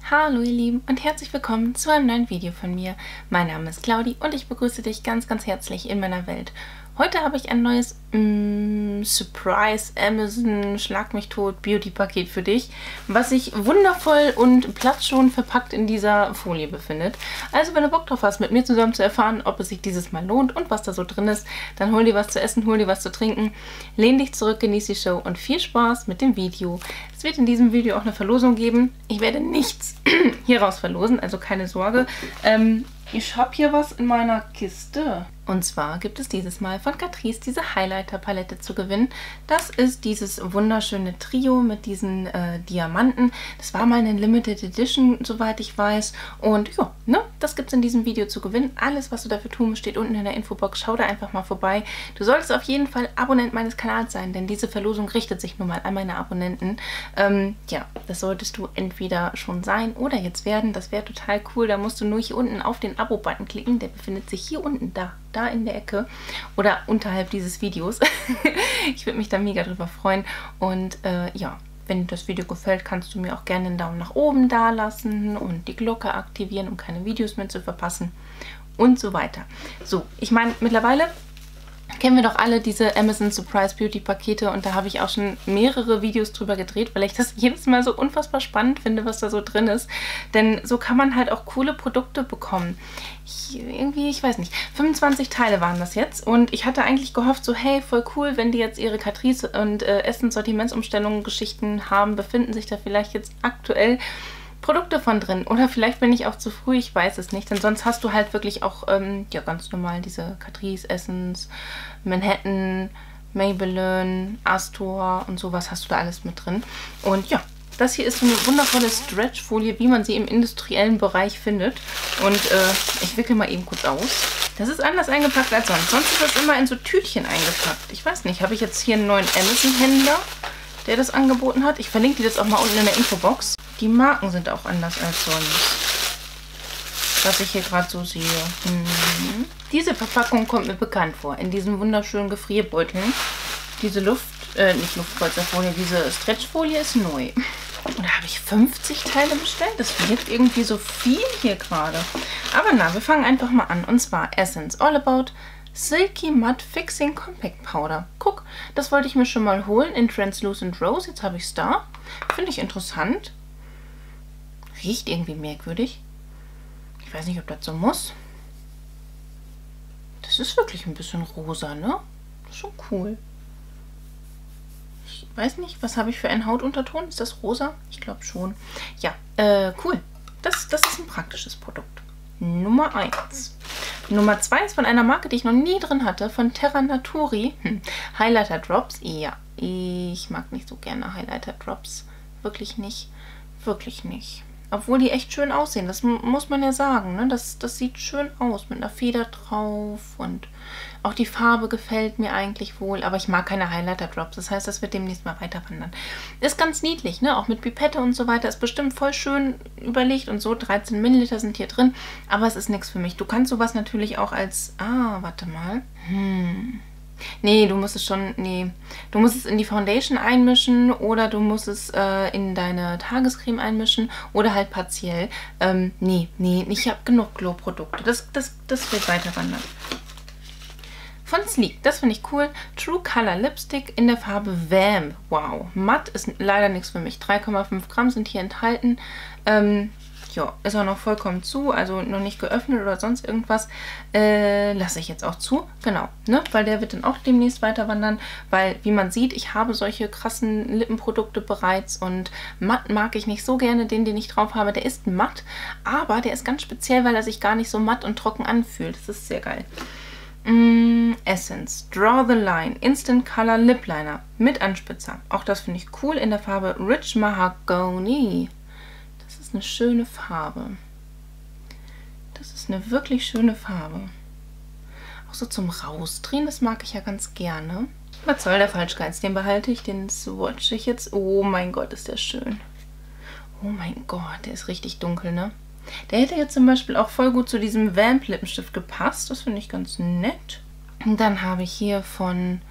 Hallo ihr Lieben und herzlich willkommen zu einem neuen Video von mir. Mein Name ist Claudi und ich begrüße dich ganz, ganz herzlich in meiner Welt. Heute habe ich ein neues Surprise Amazon Schlag mich tot Beauty Paket für dich, was sich wundervoll und platzschonend verpackt in dieser Folie befindet. Also wenn du Bock drauf hast, mit mir zusammen zu erfahren, ob es sich dieses Mal lohnt und was da so drin ist, dann hol dir was zu essen, hol dir was zu trinken, lehn dich zurück, genieß die Show und viel Spaß mit dem Video. Es wird in diesem Video auch eine Verlosung geben. Ich werde nichts hieraus verlosen, also keine Sorge. Ich habe hier was in meiner Kiste. Und zwar gibt es dieses Mal von Catrice diese Highlighter-Palette zu gewinnen. Das ist dieses wunderschöne Trio mit diesen Diamanten. Das war mal eine Limited Edition, soweit ich weiß. Und ja, ne, das gibt es in diesem Video zu gewinnen. Alles, was du dafür tun musst, steht unten in der Infobox. Schau da einfach mal vorbei. Du solltest auf jeden Fall Abonnent meines Kanals sein, denn diese Verlosung richtet sich nun mal an meine Abonnenten. Ja, das solltest du entweder schon sein oder jetzt werden. Das wäre total cool. Da musst du nur hier unten auf den Abo-Button klicken. Der befindet sich hier unten, da in der Ecke oder unterhalb dieses Videos. Ich würde mich da mega drüber freuen. Und ja, wenn dir das Video gefällt, kannst du mir auch gerne einen Daumen nach oben da lassen und die Glocke aktivieren, um keine Videos mehr zu verpassen und so weiter. So, ich meine, mittlerweile kennen wir doch alle diese Amazon Surprise Beauty Pakete und da habe ich auch schon mehrere Videos drüber gedreht, weil ich das jedes Mal so unfassbar spannend finde, was da so drin ist. Denn so kann man halt auch coole Produkte bekommen. Ich weiß nicht, 25 Teile waren das jetzt und ich hatte eigentlich gehofft, so hey, voll cool, wenn die jetzt ihre Catrice und Essenssortimentsumstellungen Geschichten haben, befinden sich da vielleicht jetzt aktuell Produkte von drin. Oder vielleicht bin ich auch zu früh, ich weiß es nicht. Denn sonst hast du halt wirklich auch ja, ganz normal diese Catrice, Essence, Manhattan, Maybelline, Astor und sowas hast du da alles mit drin. Und ja, das hier ist so eine wundervolle Stretch-Folie, wie man sie im industriellen Bereich findet. Und ich wickel mal eben kurz aus. Das ist anders eingepackt als sonst. Sonst ist das immer in so Tütchen eingepackt. Ich weiß nicht, habe ich jetzt hier einen neuen Amazon-Händler, der das angeboten hat? Ich verlinke dir das auch mal unten in der Infobox. Die Marken sind auch anders als sonst, was ich hier gerade so sehe. Diese Verpackung kommt mir bekannt vor. In diesen wunderschönen Gefrierbeuteln. Diese nicht Luftpolsterfolie, diese Stretchfolie ist neu. Und da habe ich 50 Teile bestellt. Das wirkt irgendwie so viel hier gerade. Aber na, wir fangen einfach mal an. Und zwar Essence All About Silky Matte Fixing Compact Powder. Guck, das wollte ich mir schon mal holen in Translucent Rose. Jetzt habe ich es da. Finde ich interessant. Riecht irgendwie merkwürdig. Ich weiß nicht, ob das so muss. Das ist wirklich ein bisschen rosa, ne? Das ist schon cool. Ich weiß nicht, was habe ich für einen Hautunterton? Ist das rosa? Ich glaube schon. Ja, cool. Das ist ein praktisches Produkt. Nummer 1. Nummer 2 ist von einer Marke, die ich noch nie drin hatte, von Terra Naturi. Highlighter Drops. Ja, ich mag nicht so gerne Highlighter Drops. Wirklich nicht. Wirklich nicht. Obwohl die echt schön aussehen, das muss man ja sagen, ne? Das sieht schön aus mit einer Feder drauf und auch die Farbe gefällt mir eigentlich wohl, aber ich mag keine Highlighter-Drops, das heißt, das wird demnächst mal weiter wandern. Ist ganz niedlich, ne? Auch mit Pipette und so weiter, ist bestimmt voll schön überlegt und so, 13 Milliliter sind hier drin, aber es ist nichts für mich. Du kannst sowas natürlich auch als, warte mal, nee, du musst es schon, nee, du musst es in die Foundation einmischen oder du musst es in deine Tagescreme einmischen oder halt partiell. Nee, ich habe genug Glow-Produkte. Das wird weiter wandern. Von Sleek, das finde ich cool. True Color Lipstick in der Farbe Vamp. Wow, matt ist leider nichts für mich. 3,5 Gramm sind hier enthalten. Ja, ist auch noch vollkommen zu, also noch nicht geöffnet oder sonst irgendwas. Lasse ich jetzt auch zu, genau, ne? Weil der wird dann auch demnächst weiter wandern, weil, wie man sieht, ich habe solche krassen Lippenprodukte bereits und matt mag ich nicht so gerne, den ich drauf habe. Der ist matt, aber der ist ganz speziell, weil er sich gar nicht so matt und trocken anfühlt. Das ist sehr geil. Essence Draw the Line Instant Color Lip Liner mit Anspitzer. Auch das finde ich cool in der Farbe Rich Mahogany. Das ist eine schöne Farbe. Das ist eine wirklich schöne Farbe. Auch so zum Rausdrehen, das mag ich ja ganz gerne. Was soll der Falschgeiz? Den behalte ich, den swatche ich jetzt. Oh mein Gott, ist der schön. Oh mein Gott, der ist richtig dunkel, ne? Der hätte jetzt zum Beispiel auch voll gut zu diesem Vamp Lippenstift gepasst. Das finde ich ganz nett. Und dann habe ich hier von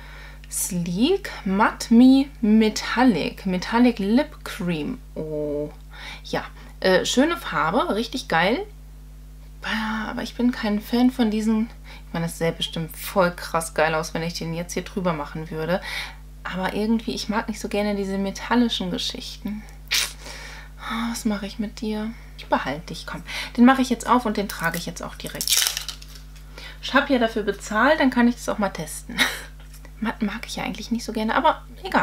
Sleek Matte Me Metallic Lip Cream. Oh, ja. Schöne Farbe, richtig geil. Aber ich bin kein Fan von diesen... Ich meine, das sähe bestimmt voll krass geil aus, wenn ich den jetzt hier drüber machen würde. Aber irgendwie, ich mag nicht so gerne diese metallischen Geschichten. Oh, was mache ich mit dir? Ich behalte dich, komm. Den mache ich jetzt auf und den trage ich jetzt auch direkt. Ich habe ja dafür bezahlt, dann kann ich das auch mal testen. Matt mag ich ja eigentlich nicht so gerne, aber egal.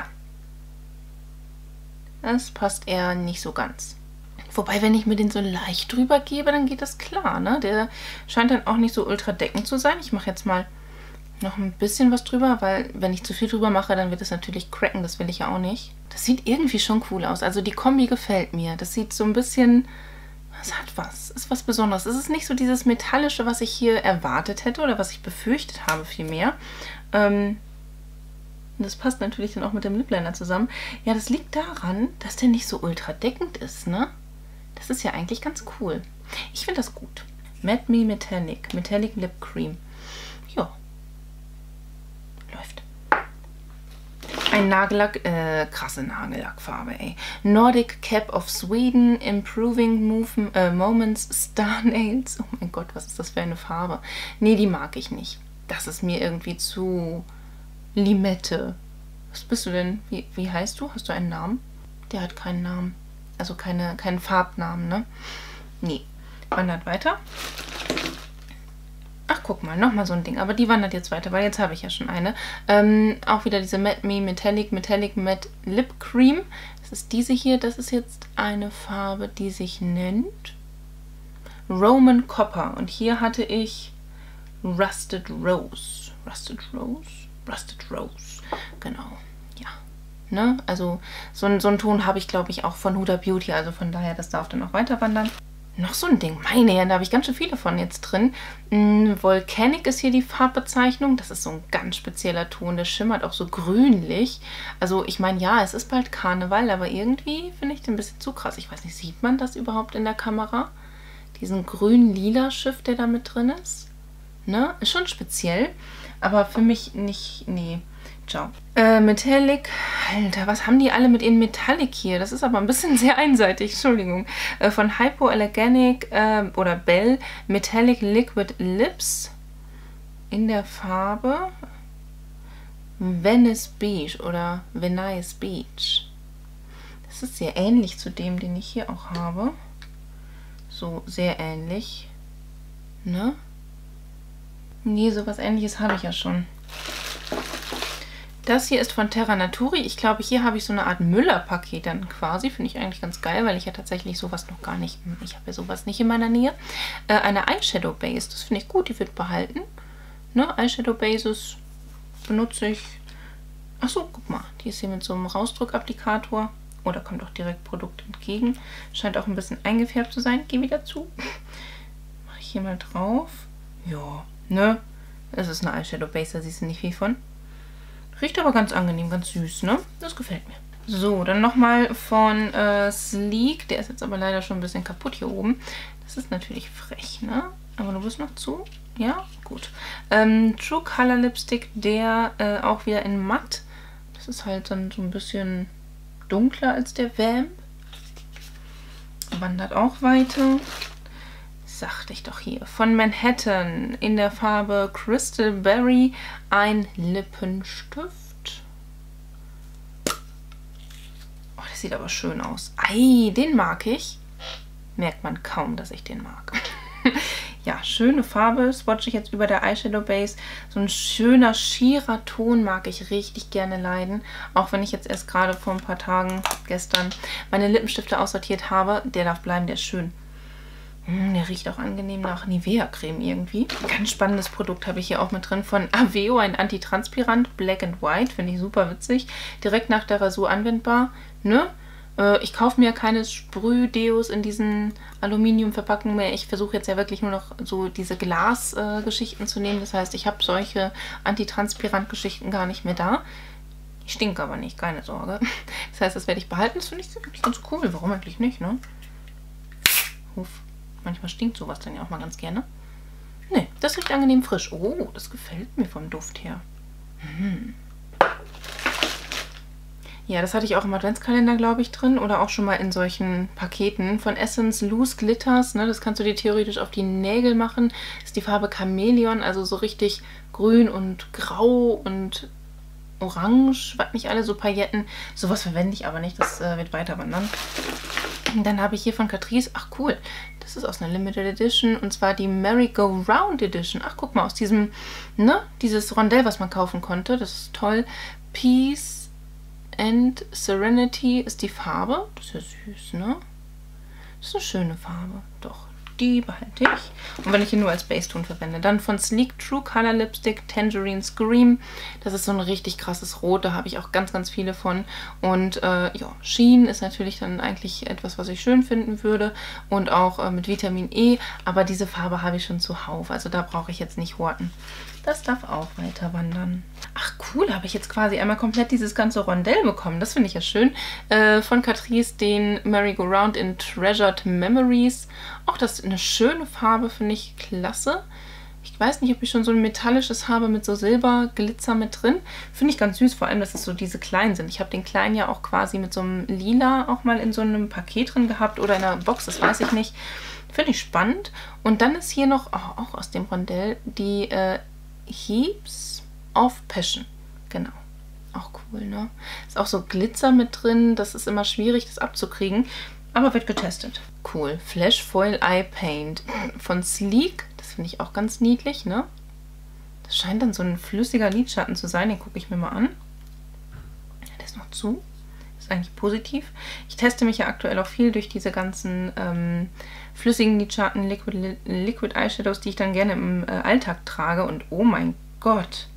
Das passt eher nicht so ganz. Wobei, wenn ich mir den so leicht drüber gebe, dann geht das klar, ne? Der scheint dann auch nicht so ultra deckend zu sein. Ich mache jetzt mal noch ein bisschen was drüber, weil wenn ich zu viel drüber mache, dann wird es natürlich cracken. Das will ich ja auch nicht. Das sieht irgendwie schon cool aus. Also die Kombi gefällt mir. Das sieht so ein bisschen... Es hat was. Ist was Besonderes. Es ist nicht so dieses Metallische, was ich hier erwartet hätte oder was ich befürchtet habe vielmehr. Das passt natürlich dann auch mit dem Lip Liner zusammen. Ja, das liegt daran, dass der nicht so ultra deckend ist, ne? Das ist ja eigentlich ganz cool. Ich finde das gut. Matte Me Metallic. Metallic Lip Cream. Ja. Läuft. Ein Nagellack. Krasse Nagellackfarbe, ey. Nordic Cap of Sweden. Improving Moments Star Nails. Oh mein Gott, was ist das für eine Farbe? Nee, die mag ich nicht. Das ist mir irgendwie zu Limette. Was bist du denn? Wie heißt du? Hast du einen Namen? Der hat keinen Namen. Also keinen Farbnamen, ne? Nee. Wandert weiter. Ach, guck mal, nochmal so ein Ding. Aber die wandert jetzt weiter, weil jetzt habe ich ja schon eine. Auch wieder diese Matte Me Metallic Matte Lip Cream. Das ist diese hier. Das ist jetzt eine Farbe, die sich nennt Roman Copper. Und hier hatte ich Rusted Rose. Rusted Rose? Rusted Rose. Genau. Ja. Ne? Also so einen Ton habe ich, glaube ich, auch von Huda Beauty. Also von daher, das darf dann auch weiter wandern. Noch so ein Ding. Meine Herren, da habe ich ganz schön viele von jetzt drin. Volcanic ist hier die Farbbezeichnung. Das ist so ein ganz spezieller Ton. Der schimmert auch so grünlich. Also ich meine, ja, es ist bald Karneval, aber irgendwie finde ich den ein bisschen zu krass. Ich weiß nicht, sieht man das überhaupt in der Kamera? Diesen grün-lila Schiff, der da mit drin ist? Ne? Ist schon speziell. Aber für mich nicht, nee. Ciao. Metallic. Alter, was haben die alle mit ihren Metallic hier? Das ist aber ein bisschen sehr einseitig. Entschuldigung. Von Hypoallergenic oder Bell Metallic Liquid Lips in der Farbe Venice Beach oder Venice Beach. Das ist sehr ähnlich zu dem, den ich hier auch habe. So sehr ähnlich. Ne? Nee, sowas Ähnliches habe ich ja schon. Das hier ist von Terra Naturi. Ich glaube, hier habe ich so eine Art Müller-Paket dann quasi. Finde ich eigentlich ganz geil, weil ich ja tatsächlich sowas noch gar nicht... Ich habe ja sowas nicht in meiner Nähe. Eine Eyeshadow Base. Das finde ich gut. Die wird behalten. Ne? Eyeshadow Bases benutze ich. Achso, guck mal. Die ist hier mit so einem Rausdrückapplikator. Oh, da kommt auch direkt Produkt entgegen. Scheint auch ein bisschen eingefärbt zu sein. Geh wieder zu. Mache ich hier mal drauf. Ja, ne? Das ist eine Eyeshadow Base. Da siehst du nicht viel von. Riecht aber ganz angenehm, ganz süß, ne? Das gefällt mir. So, dann nochmal von Sleek. Der ist jetzt aber leider schon ein bisschen kaputt hier oben. Das ist natürlich frech, ne? Aber du bist noch zu? Ja? Gut. True Color Lipstick, der auch wieder in matt. Das ist halt dann so ein bisschen dunkler als der Vamp. Wandert auch weiter. Sagte ich doch hier. Von Manhattan in der Farbe Crystal Berry ein Lippenstift. Oh, das sieht aber schön aus. Ei, den mag ich. Merkt man kaum, dass ich den mag. Ja, schöne Farbe. Swatche ich jetzt über der Eyeshadow Base. So ein schöner, schierer Ton mag ich richtig gerne leiden. Auch wenn ich jetzt erst gerade vor ein paar Tagen, gestern, meine Lippenstifte aussortiert habe. Der darf bleiben, der ist schön. Der riecht auch angenehm nach Nivea-Creme irgendwie. Ein ganz spannendes Produkt habe ich hier auch mit drin von Aveo, ein Antitranspirant, Black and White. Finde ich super witzig. Direkt nach der Rasur anwendbar. Ne? Ich kaufe mir keine Sprühdeos in diesen Aluminiumverpackungen mehr. Ich versuche jetzt ja wirklich nur noch so diese Glasgeschichten zu nehmen. Das heißt, ich habe solche Antitranspirant-Geschichten gar nicht mehr da. Die stinken aber nicht, keine Sorge. Das heißt, das werde ich behalten. Das finde ich wirklich ganz cool. Warum eigentlich nicht, ne? Uff. Manchmal stinkt sowas dann ja auch mal ganz gerne. Ne, das riecht angenehm frisch. Oh, das gefällt mir vom Duft her. Ja, das hatte ich auch im Adventskalender, glaube ich, drin. Oder auch schon mal in solchen Paketen von Essence Loose Glitters. Ne? Das kannst du dir theoretisch auf die Nägel machen. Das ist die Farbe Chamäleon, also so richtig grün und grau und orange. Was nicht alle, so Pailletten. Sowas verwende ich aber nicht, das wird weiter wandern. Und dann habe ich hier von Catrice, ach cool, das ist aus einer Limited Edition. Und zwar die Merry-Go-Round Edition. Ach, guck mal, aus diesem, ne, dieses Rondell, was man kaufen konnte. Das ist toll. Peace and Serenity ist die Farbe. Das ist ja süß, ne? Das ist eine schöne Farbe. Doch, die behalte ich. Und wenn ich ihn nur als Base-Ton verwende. Dann von Sleek True Color Lipstick Tangerine Scream. Das ist so ein richtig krasses Rot. Da habe ich auch ganz, ganz viele von. Und ja, Sheen ist natürlich dann eigentlich etwas, was ich schön finden würde. Und auch mit Vitamin E. Aber diese Farbe habe ich schon zuhauf. Also da brauche ich jetzt nicht horten. Das darf auch weiter wandern. Ach cool, habe ich jetzt quasi einmal komplett dieses ganze Rondell bekommen. Das finde ich ja schön. Von Catrice den Merry-Go-Round in Treasured Memories. Auch das ist eine schöne Farbe, finde ich klasse. Ich weiß nicht, ob ich schon so ein metallisches habe mit so Silberglitzer mit drin. Finde ich ganz süß, vor allem, dass es so diese kleinen sind. Ich habe den kleinen ja auch quasi mit so einem Lila auch mal in so einem Paket drin gehabt oder in einer Box, das weiß ich nicht. Finde ich spannend. Und dann ist hier noch, oh, auch aus dem Rondell, die Heaps of Passion. Genau. Auch cool, ne? Ist auch so Glitzer mit drin. Das ist immer schwierig, das abzukriegen. Aber wird getestet. Cool. Flash Foil Eye Paint von Sleek. Das finde ich auch ganz niedlich, ne? Das scheint dann so ein flüssiger Lidschatten zu sein. Den gucke ich mir mal an. Der ist noch zu. Ist eigentlich positiv. Ich teste mich ja aktuell auch viel durch diese ganzen flüssigen Lidschatten, Liquid Eyeshadows, die ich dann gerne im Alltag trage. Und oh mein Gott.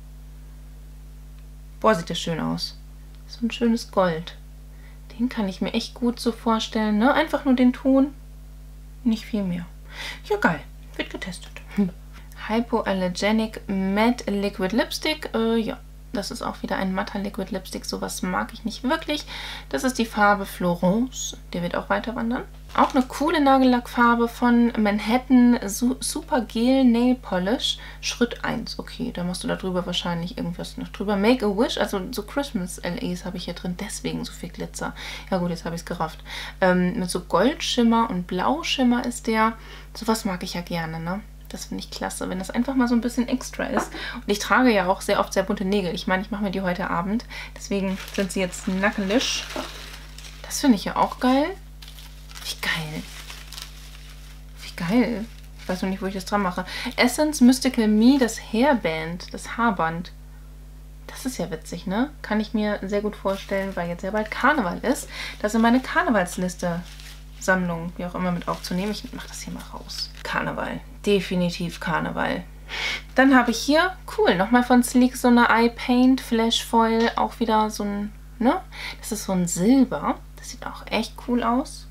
Boah, sieht das schön aus. So ein schönes Gold. Den kann ich mir echt gut so vorstellen, ne? Einfach nur den Ton. Nicht viel mehr. Ja, geil. Wird getestet. Hypoallergenic Matte Liquid Lipstick. Ja. Das ist auch wieder ein matter Liquid Lipstick. Sowas mag ich nicht wirklich. Das ist die Farbe Florence. Der wird auch weiter wandern. Auch eine coole Nagellackfarbe von Manhattan Super Gel Nail Polish. Schritt 1. Okay, da machst du da drüber wahrscheinlich irgendwas noch drüber. Make a Wish. Also so Christmas LEs habe ich hier drin. Deswegen so viel Glitzer. Ja gut, jetzt habe ich es gerafft. Mit so Goldschimmer und Blauschimmer ist der. Sowas mag ich ja gerne, ne? Das finde ich klasse, wenn das einfach mal so ein bisschen extra ist. Und ich trage ja auch sehr oft sehr bunte Nägel. Ich meine, ich mache mir die heute Abend. Deswegen sind sie jetzt nackelig. Das finde ich ja auch geil. Wie geil. Wie geil. Ich weiß noch nicht, wo ich das dran mache. Essence Mystical Me, das Hairband, das Haarband. Das ist ja witzig, ne? Kann ich mir sehr gut vorstellen, weil jetzt ja bald Karneval ist. Das ist meine Karnevalsliste. Sammlung, wie auch immer, mit aufzunehmen. Ich mache das hier mal raus. Karneval. Definitiv Karneval. Dann habe ich hier, cool, nochmal von Sleek so eine Eye Paint Flash Foil. Auch wieder so ein, ne? Das ist so ein Silber. Das sieht auch echt cool aus.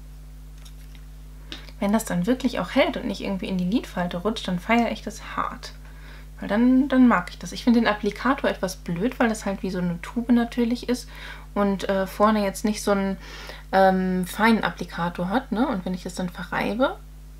Wenn das dann wirklich auch hält und nicht irgendwie in die Lidfalte rutscht, dann feiere ich das hart. Weil dann mag ich das. Ich finde den Applikator etwas blöd, weil das halt wie so eine Tube natürlich ist und vorne jetzt nicht so einen feinen Applikator hat, ne? Und wenn ich das dann verreibe,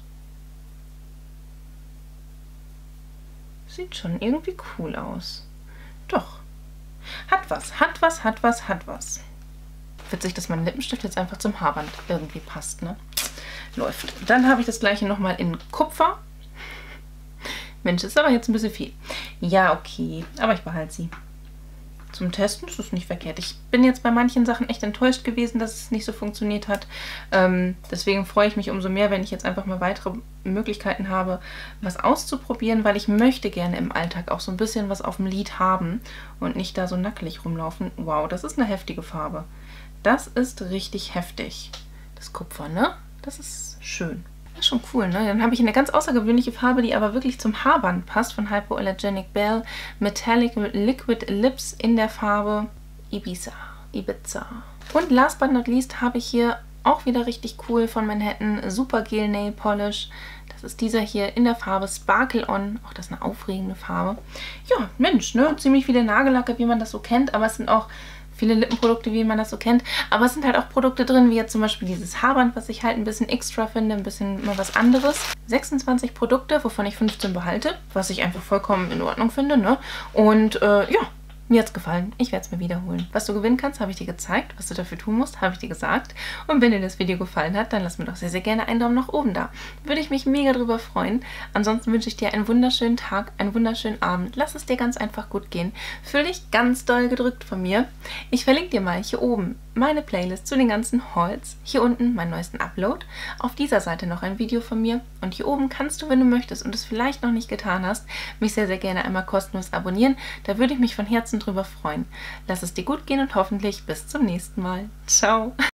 sieht schon irgendwie cool aus. Doch. Hat was, hat was, hat was, hat was. Witzig, dass mein Lippenstift jetzt einfach zum Haarband irgendwie passt, ne? Läuft. Dann habe ich das gleiche nochmal in Kupfer. Mensch, ist aber jetzt ein bisschen viel. Ja, okay. Aber ich behalte sie. Zum Testen ist es nicht verkehrt. Ich bin jetzt bei manchen Sachen echt enttäuscht gewesen, dass es nicht so funktioniert hat. Deswegen freue ich mich umso mehr, wenn ich jetzt einfach mal weitere Möglichkeiten habe, was auszuprobieren, weil ich möchte gerne im Alltag auch so ein bisschen was auf dem Lid haben und nicht da so nackelig rumlaufen. Wow, das ist eine heftige Farbe. Das ist richtig heftig. Das Kupfer, ne? Das ist schön. Das ist schon cool, ne? Dann habe ich eine ganz außergewöhnliche Farbe, die aber wirklich zum Haarband passt, von Hypoallergenic Belle Metallic Liquid Lips in der Farbe Ibiza. Und last but not least habe ich hier auch wieder richtig cool von Manhattan Super Gel Nail Polish. Das ist dieser hier in der Farbe Sparkle On. Auch das ist eine aufregende Farbe. Ja, Mensch, ne? Ziemlich viele Nagellacke, wie man das so kennt, aber es sind auch viele Lippenprodukte, wie man das so kennt. Aber es sind halt auch Produkte drin, wie jetzt zum Beispiel dieses Haarband, was ich halt ein bisschen extra finde, ein bisschen mal was anderes. 26 Produkte, wovon ich 15 behalte, was ich einfach vollkommen in Ordnung finde, ne? Und ja, Mir hat's gefallen. Ich werde es mir wiederholen. Was du gewinnen kannst, habe ich dir gezeigt. Was du dafür tun musst, habe ich dir gesagt. Und wenn dir das Video gefallen hat, dann lass mir doch sehr, sehr gerne einen Daumen nach oben da. Würde ich mich mega drüber freuen. Ansonsten wünsche ich dir einen wunderschönen Tag, einen wunderschönen Abend. Lass es dir ganz einfach gut gehen. Fühl dich ganz doll gedrückt von mir. Ich verlinke dir mal hier oben meine Playlist zu den ganzen Hauls. Hier unten meinen neuesten Upload. Auf dieser Seite noch ein Video von mir. Und hier oben kannst du, wenn du möchtest und es vielleicht noch nicht getan hast, mich sehr, sehr gerne einmal kostenlos abonnieren. Da würde ich mich von Herzen drüber freuen. Lass es dir gut gehen und hoffentlich bis zum nächsten Mal. Ciao!